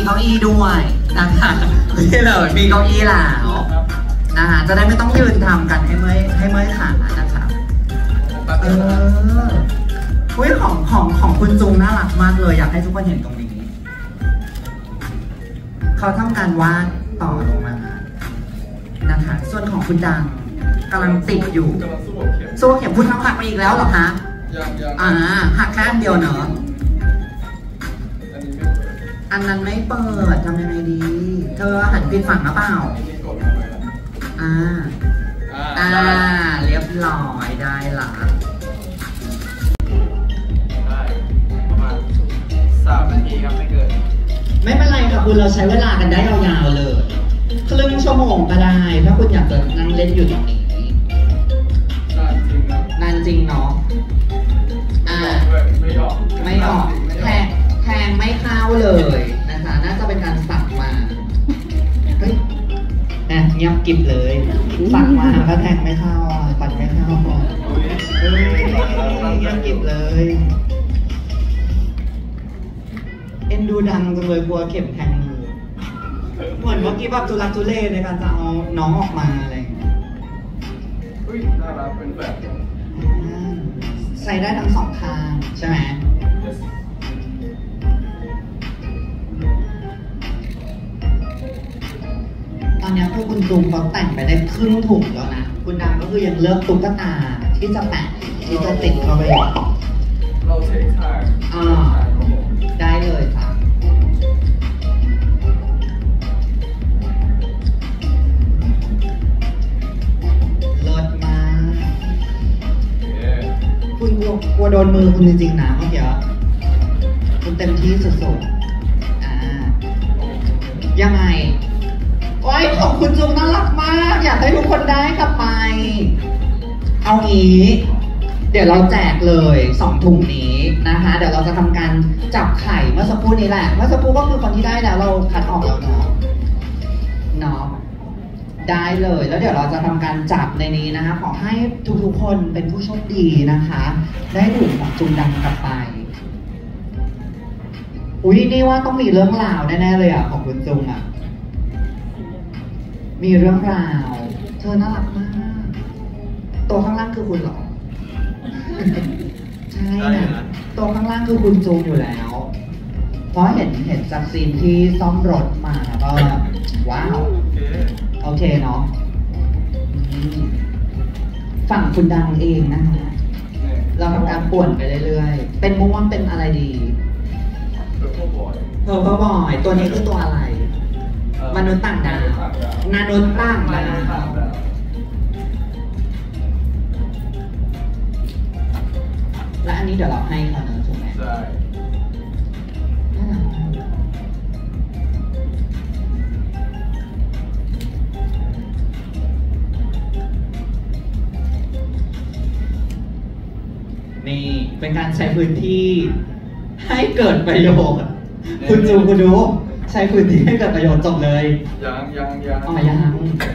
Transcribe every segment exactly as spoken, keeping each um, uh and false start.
เก้าอี้ด้วยนะคะนี่เลยมีเก้าอี้แล้วนะคะจะได้ไม่ต้องยืนทำกันให้เมื่อยให้เมื่อยขานะคะเอออุ้ยของของของคุณจุงน่ารักมากเลยอยากให้ทุกคนเห็นตรงนี้เขาทำการวาดต่อลงมานะคะส่วนของคุณดังกำลังติดอยู่สู้เข็มคุณทำหักมาอีกแล้วเหรอคะอ่าหักแค่อันเดียวเนอะอันนั้นไม่เปิดทำยังไงดีเธอหันผิดฝั่งหรือเปล่าอ่าอ่าเรียบร้อยได้ละได้ประมาณสามนาทีครับไม่เกินไม่เป็นไรค่ะคุณเราใช้เวลากันได้ยาวๆเลยครึ่งชั่วโมงก็ได้ถ้าคุณอยากจะนั่งเล่นอยู่ตรงนี้นานจริงครับนานจริงเนาะอ่าไม่ออกไม่ออกแทงแทงไม่เข้าเลยนะคะน่าจะเป็นการสักมาเฮ้ยเงียบกิบเลยสักมาก็แทงไม่เข้าปัดไม่เข้าเฮ้ยเงียบกิบเลยเอ็นดูดังจังเลยกลัวเข็มแทงมือเหมือนเมื่อกี้แบบทุลักทุเลในการจะเอาน้องออกมาอะไรอย่างเงี้ยอุ้ยน่ารักเป็นแบบใส่ได้ทั้งสองข้างใช่ไหมตอนนี้พวกคุณจุงเขาแต่งไปได้ครึ่งถุงแล้วนะคุณดังก็คือยังเลือกตุ๊กตาที่จะแปะที่จะติดเข้าไปเราเช็คทางอ่าได้เลยค่ะเลิศมากคุณกลัวกลัวโดนมือคุณจริงๆนะเมื่อกี้คุณเต็มที่สุดๆอ่ายังไงโอ้ยของคุณจุงน่ารักมากอยากให้ทุกคนได้กลับไปเอางี้เดี๋ยวเราแจกเลยสองถุงนี้นะคะเดี๋ยวเราจะทำการจับไข่เมื่อสักครู่นี้แหละเมื่อสักครู่ก็คือคนที่ได้แล้วเราคัดออกแล้วเนาะเนาะได้เลยแล้วเดี๋ยวเราจะทำการจับในนี้นะคะขอให้ทุกๆคนเป็นผู้โชคดีนะคะได้ถุงของจุงดังกลับไปอุ้ยนี่ว่าต้องมีเรื่องราวแน่ๆเลยอ่ะของคุณจุงอ่ะมีเรื่องราวเธอน่ารักมากตัวข้างล่างคือคุณเหรอใช่นะตัวข้างล่างคือคุณจูนอยู่แล้วเพราะเห็นเห็นจากซีนที่ซ่อมรถมาก็ว้าวโอเคเนาะฝั่งคุณดังเองนะคะเราทำการป่วนไปเรื่อยๆเป็นม่วงเป็นอะไรดีเพอร์เพอร์บอยตัวนี้คือตัวอะไรมนุษย์ต่างดาวมนุษย์ต่างดาวและอันนี้เดี๋ยวเราให้เขาเนอะถูกไหมใช่นี่เป็นการใช้พื้นที่ให้เกิดประโยชน์คุณจูคุณดูใช้พื้นที่ให้เกิดประโยชน์จบเลยยังยังยังอ๋อยัง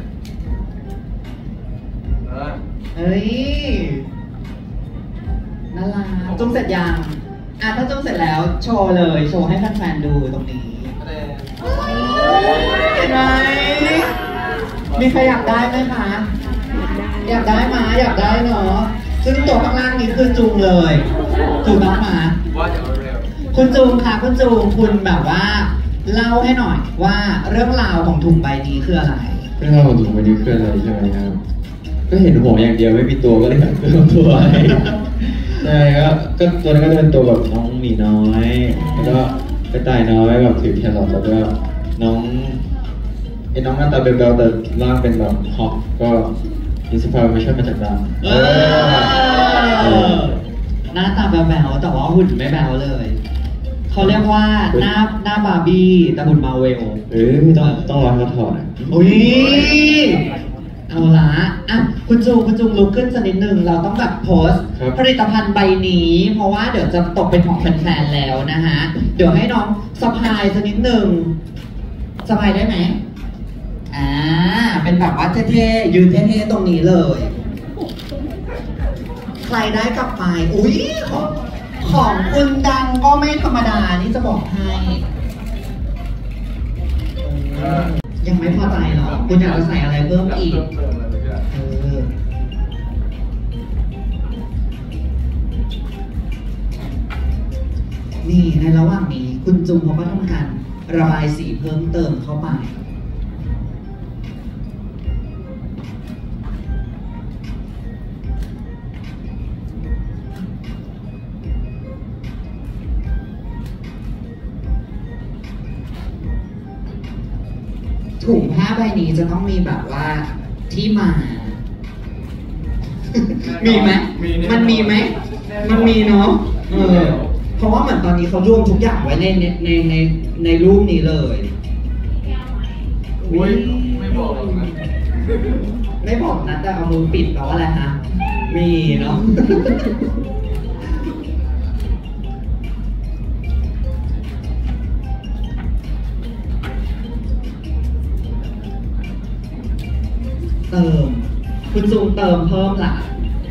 เฮ้ยน่ารักจุ้งเสร็จยังอ่ะถ้าจุ้งเสร็จแล้วโชว์เลยโชว์ให้แฟนๆดูตรงนี้เห็นไหมมีใครอยากได้ไหมคะอยากได้มาอยากได้เนาะซึ่งตัวข้างล่างนี้คือจุงเลยถูกต้องมาว่าจะเร็วคุณจุงค่ะคุณจุงคุณแบบว่าเล่าให้หน่อยว่าเรื่องราวของถุงใบนี้คืออะไรเรื่องราวของถุงใบนี้คืออะไรใช่ไหมครับก็เห็นหัวอย่างเดียวไม่มีตัวก็เลยอยากเพิ่มตัวใช่ครับก็ตัวนั้นก็จะเป็นตัวแบบน้องหมีน้อยแล้วก็กระต่ายน้อยแบบถือแครอทแล้วก็น้องไอ้น้องหน้าตาเบลๆแต่ร่างเป็นแบบฮอกก็อินสปายมาช่วยมาจากดาวหน้าตาแบลๆแต่ว่าหุ่นไม่แบลเลยเขาเรียกว่าหน้าหน้าบาร์บี้แต่หุ่นมาเวลเออต้องต้องรอเขาถอดอุ้ยเอาละอ่ะคุณจูคุณจูลุกขึ้นสักนิดนึงเราต้องแบบโพสผลิตภัณฑ์ใบนี้เพราะว่าเดี๋ยวจะตกเป็นของแฟนๆแล้วนะฮะเดี๋ยวให้น้องสะพายสักนิดนึงสะพายได้ไหมอ่าเป็นแบบว่าเท่ๆยืนเท่ๆตรงนี้เลยใครได้กลับไปอุ้ยของของคุณดังก็ไม่ธรรมดานี่จะบอกให้ยังไม่พอใจหรอคุณอยากจะใส่อะไรเพิ่มอีกเพิ่มเติมอะไรสักอย่างเออนี่ในระหว่างนี้คุณจุงเขาก็ทำการระบายสีเพิ่มเติมเข้าไปถุงผ้าใบนี้จะต้องมีแบบว่าที่มา มีไหมมันมีไหมมันมีเนาะเออเพราะว่าเหมือนตอนนี้เขารวมทุกอย่างไว้ในในในในรูปนี้เลยอุ้ยไม่บอกหรอกนะไม่บอกนะแต่เอามือปิดแปลว่าอะไรฮะมีเนาะ เติมคุณจูงเติมเพิ่มล่ะ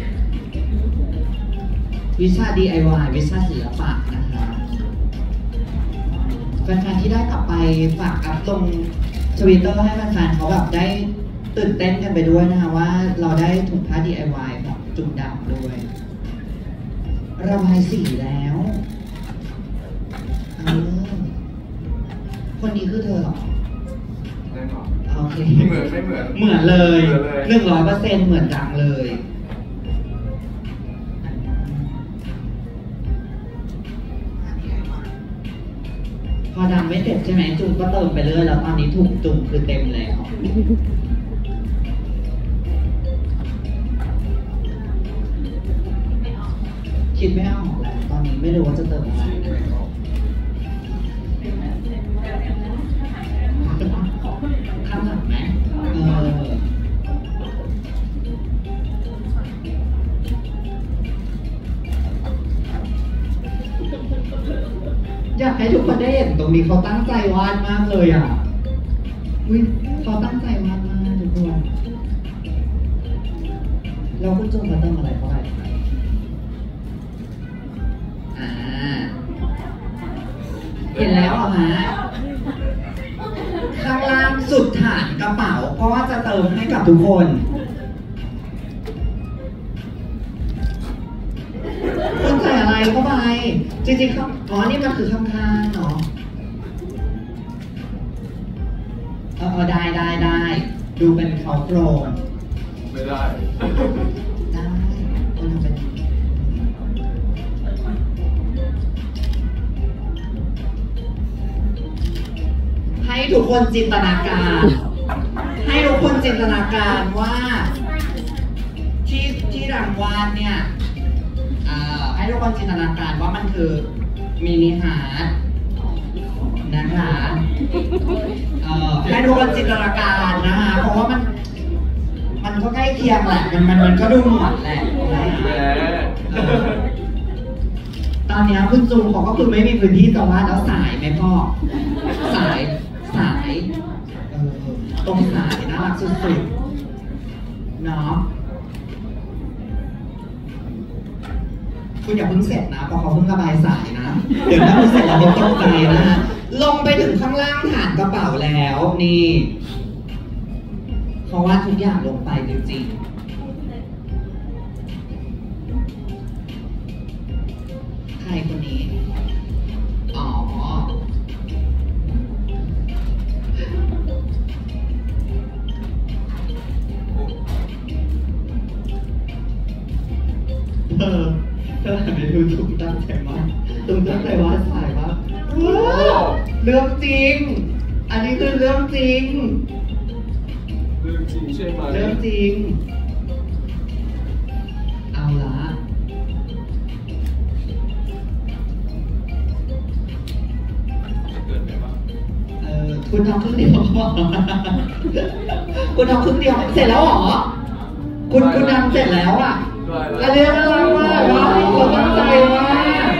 วิชา ดี ไอ วาย วิชาศิลปะนะคะแฟนๆที่ได้กลับไปฝากอัพลงทวิตเตอร์ให้แฟนๆเขาแบบได้ตื่นเต้นกันไปด้วยนะคะว่าเราได้ถุงผ้า ดี ไอ วาย ของจุ่มดำด้วยระบายสีแล้วเออคนนี้คือเธอเหรอแน่นอนโอเคเหมือนไม่เหมือนเหมือนเลยเหมือนเลยหนึ่งร้อยเปอร์เซ็นต์เหมือนดังเลย พอดังไม่เสร็จใช่ไหมจุ่มก็เติมไปเรื่อยแล้วตอนนี้ถูกจุ่มคือเต็มแล้ว คิดไม่ออกแล้วตอนนี้ไม่รู้ว่าจะเติมอะไรข้างหลังไหมเอออยากให้ทุกคนได้เห็นตรงนี้เขาตั้งใจวาดมากเลยอ่ะอุ้ยเขาตั้งใจวาดมากทุกคนเราคุณจงมาเติมอะไรเข้าไปอ่าเห็นแล้วเหรอฮะข้างล่างสุดฐานกระเป๋าก็ว่าจะเติมให้กับทุกคนคุณใส่อะไรเข้าไปจริงๆครับอ๋อนี่มันคือข้างๆเนาะเออได้ได้ได้ดูเป็นเขาโครงไม่ได้ได้คุณทำเป็นให้ทุกคนจินตนาการ ให้ทุกคนจินตนาการว่าที่ที่รางวาดเนี่ยเอ่อให้ทุกคนจินตนาการว่ามันคือมินิฮาร์ทนะคะเอ่อให้ทุกคนจินตนาการนะคะเพราะว่ามันมันก็ใกล้เคียงแหละมันมันมันก็ดูเหมือนแหละนะคะแหมเออตอนนี้คุณจูงเขาก็คือไม่มีพื้นที่จะวาดแล้วสายไหมพ่อสายสายเออตรงสายน่ารักสุดๆเนาะคุณอย่าเพิ่งเสร็จนะเพราะเขาเพิ่งระบายสายนะเดี๋ยวถ้าคุณเสร็จแล้วเขาตกใจนะฮะลงไปถึงข้างล่างฐานกระเป๋าแล้วนี่เขาวาดทุกอย่างลงไปจริงๆใครคนนี้อ๋อเออเธอหันไปดูตุ้มตั้งใจมากตุ้มตั้งใจวาดสายมากว้าวเรื่องจริง อันนี้คือเรื่องจริงเรื่องจริงใช่ไหมเรื่องจริง เอาละเกินไปปะเออคุณทำครึ่งเดียวพอคุณทำครึ่งเดียวเสร็จแล้วเหรอ คุณคุณทำเสร็จแล้วอ่ะได้อันนี้น่ารักมากว้าวเราตั้งใจมาก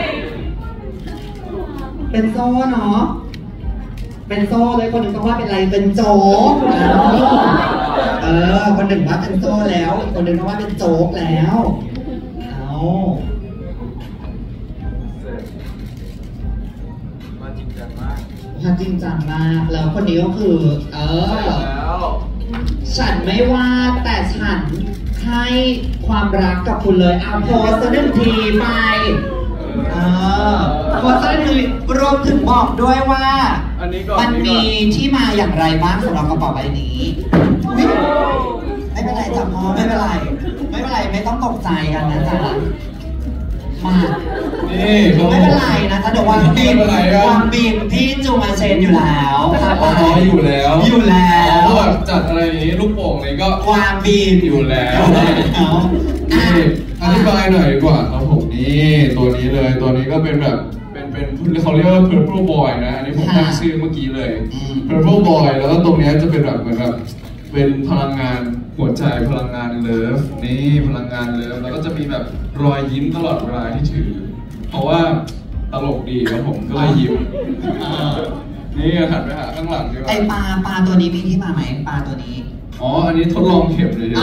เป็นโซ่เนาะ เป็นโซ่เลยคนหนึ่งต้องว่าเป็นอะไรเป็นโจ๊กเออคนหนึ่งว่าเป็นโซ่แล้วอีกคนหนึ่งต้องว่าเป็นโจ๊กแล้วเอาเสร็จมาจริงจังมากฮเขาจริงจังมากแล้วคนนี้ก็คือเออแล้วฉันไม่ว่าแต่ฉันให้ความรักกับคุณเลยเอาโพสต์สักหนึ่งทีไปเออโพสต์สักหนึ่งทีรวมถึงบอกด้วยว่าอันนี้ก่อนมันมีที่มาอย่างไรบ้างสำหรับกระเป๋าใบนี้อุ๊ยไม่เป็นไรจับมอไม่เป็นไร ไม่เป็นไรไม่ต้องตกใจกันนะจ๊ะมานี่เขาไม่เป็นไรนะจ๊ะเดี๋ยววางบินไม่เป็นไรครับวางบินที่จูมาเชนอยู่แล้วครับอ๋ออยู่แล้วอยู่แล้วเพราะแบบจัดอะไรอย่างนี้ลูกโป่งเลยก็วางบินอยู่แล้วแล้วอ่ะนี่อธิบายหน่อยดีกว่าครับผมนี่ตัวนี้เลยตัวนี้ก็เป็นแบบเป็นเป็นเขาเรียกว่า purple boy นะอันนี้ผมตั้งชื่อเมื่อกี้เลย purple boy แล้วก็ตรงเนี้ยจะเป็นแบบเหมือนแบบเป็นพลังงานหัวใจพลังงานเลิฟนี่พลังงานเลิฟแล้วก็จะมีแบบรอยยิ้มตลอดเวลาที่ถือ เพราะว่าตลกดีครับผมก็เลยยิ้มอ่านี่หันไปหาข้างหลังดีกว่าไอปลาปลาตัวนี้มีที่มาไหมปลาตัวนี้อ๋ออันนี้ทดลองเข็มเลยเดี๋ยว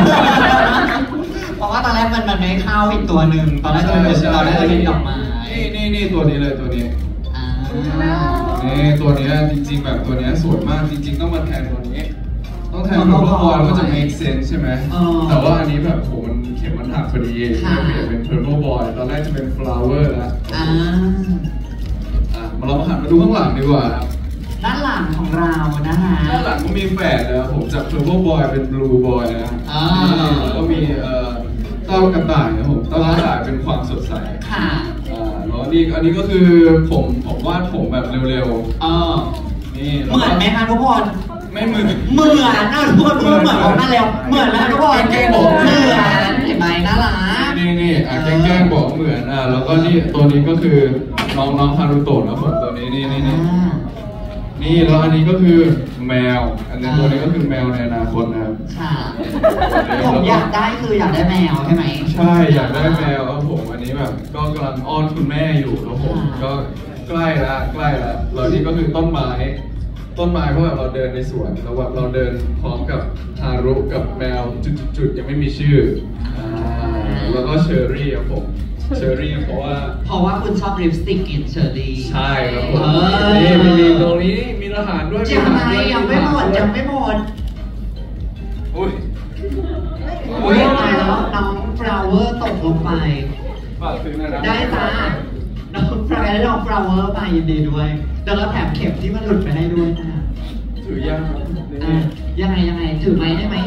เพราะว่าตอนแรกมันมันไม่เข้าอีกตัวหนึ่งตอนแรกจะเป็นเราได้เป็นดอกไม้นี่นี่นี่ตัวนี้เลยตัวนี้อ่านี่ตัวเนี้ยจริงๆแบบตัวเนี้ยสวยมากจริง ๆ ต้องมาแทนตัวนี้ ต้องแทนตัวละครก็จะ make sense ใช่ไหมแต่ว่าอันนี้แบบโหมันเข็มมันหักพอดีก็เปลี่ยนเป็น purple boy ตอนแรกจะเป็น flower แล้วอ่าอ่ะมาเรามาหันมาดูข้างหลังดีกว่าด้านหลังของเรานะคะด้านหลังก็มีแฝดนะครับผมจาก purple boy เป็น blue boy นะอ่าแล้วก็มีเอ่อเต้ากระต่ายนะครับผมเต้ากระต่ายเป็นความสดใสค่ะอ่าแล้วนี่อันนี้ก็คือผมผมวาดผมแบบเร็วเออๆนี่เหมือนไหมคะทุกคนไม่เหมือนเหมือนนะทุกคนพูดเหมือนผมมาเร็วเหมือนแล้วทุกคนแกล้งบอกเหมือนเห็นไหมน่ารักนี่นี่อ่ะแกล้งๆบอกเหมือนอ่ะแล้วก็นี่ตัวนี้ก็คือน้องน้องฮารุโตะนะผมตัวนี้นี่นี่นี่อ่านี่แล้วอันนี้ก็คือแมว อันนี้ตัวนี้ก็คือแมวในอนาคตนะครับค่ะผมอยากได้คืออยากได้แมวใช่ไหมใช่อยากได้แมวครับผมอันนี้แบบก็กำลังอ้อนคุณแม่อยู่ครับผมอ่าก็ใกล้ละใกล้ละแล้วนี่ก็คือต้นไม้ ต้นไม้เพราะแบบเราเดินในสวนแล้วแบบเราเดินพร้อมกับฮารุกับแมวจุดๆๆยังไม่มีชื่ออ่าแล้วก็เชอร์รี่ครับผมเชอร์รี่เพราะว่าเพราะว่าคุณชอบลิปสติกกลิ่นเชอร์รี่ใช่ครับผมเออนี่มีมีตรงนี้มีอาหารด้วยยังไงด้วยยังไม่หมดยังไม่หมดอุ้ยอุ้ยตายแล้วน้องฟลาวเวอร์ตกลงไปฝากซื้อหนะได้จ้าน้องฟลาวเวอร์น้องฟลาวเวอร์ไปยินดีด้วยเดี๋ยวเราแถมเข็มที่มันหลุดไปให้ด้วยนะถือยากอ่ะยังไงยังไงถือไม้ได้ไหม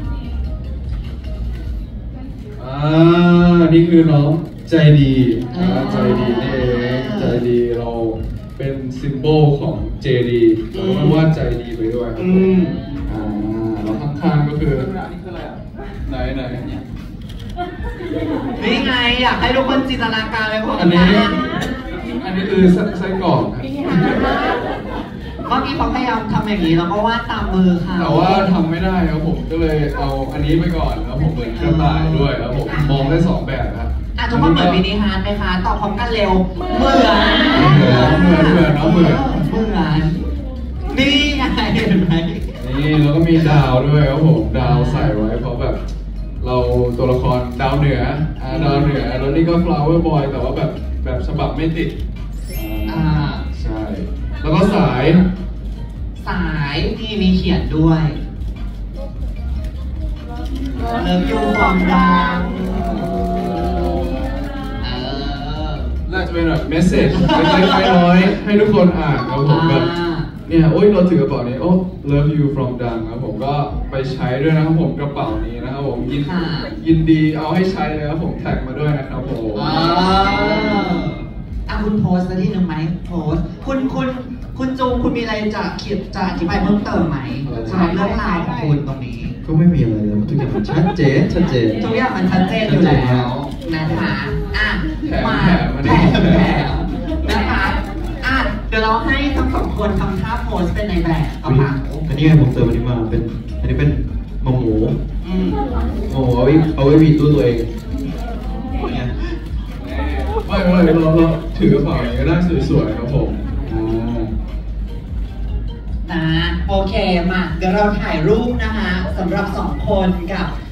อ่านี่คือน้องใจดีอ่าใจดีนี่เองใจดีเราเป็นซิมโบลของเจดีเราก็ว่าใจดีไปด้วยครับผมอ่าแล้วข้างๆก็คือไหนไหนนี่ไงอยากให้ทุกคนจินตนาการไปพร้อมอันกันี้นอันนี้คือไส้ไส้กรอกครับเมื่อกี้เขาพยายามทำอย่างนี้แล้วก็วาดตามมือค่ะแต่ว่าทำไม่ได้ครับผมก็เลยเอาอันนี้ไปก่อนแล้วผมเหมือนกระต่ายด้วยแล้วผมมองได้สองแบบครับอ่ะทุกคนเหมือนมินิฮาร์ทไหมคะตอบพร้อมกันเร็วเหมือนเหมือนเหมือนเหมือนน้องเหมือนเหมือนนี่ไงเห็นไหมนี่แล้วก็มีดาวด้วยครับผมดาวใส่ไว้เพราะแบบ เราตัวละครดาวเหนืออ่าดาวเหนือแล้วนี่ก็ flower boy แต่ว่าแบบแบบฉบับไม่ติดอ่าใช่แล้วก็สายสายที่มีเขียนด้วยเลิฟยูความดังเออน่าจะเป็นแบบเมสเซจเล็กๆน้อยๆให้ทุกคนอ่านครับผมแบบอ่าเนี่ยโอ้ยเราถือกระเป๋านี้โอ้ love you from ดังครับผมก็ไปใช้ด้วยนะครับผมกระเป๋านี้นะครับผมยินค่ะยินดีเอาให้ใช้เลยครับผมแท็กมาด้วยนะครับผมอ่าอ่ะคุณโพสต์สักทีหนึ่งไหมโพสต์คุณคุณคุณจูงคุณมีอะไรจะเขียนจะอธิบายเพิ่มเติมไหมสำหรับเรื่องราวของคุณตรงนี้ก็ไม่มีอะไรเลยทุกอย่างมันชัดเจนชัดเจนทุกอย่างมันชัดเจนอยู่แล้วนะคะอ่ะมาแถมแถมนะคะอ่ะเดี๋ยวเราให้ทั้งสองคนทำท่าโพสเป็นในแบบเอาเปล่าอันนี้ไงผมเติมอันนี้มาเป็นอันนี้เป็นหมูหมูอืมหมูเอาไว้เอาไว้บีบตัวตัวเองเนี่ยไม่ไม่เราเราถือกระเป๋าอย่างนี้ก็ได้สวยๆครับผมอ่านะโอเคมาเดี๋ยวเราถ่ายรูปนะคะสำหรับสองคนกับ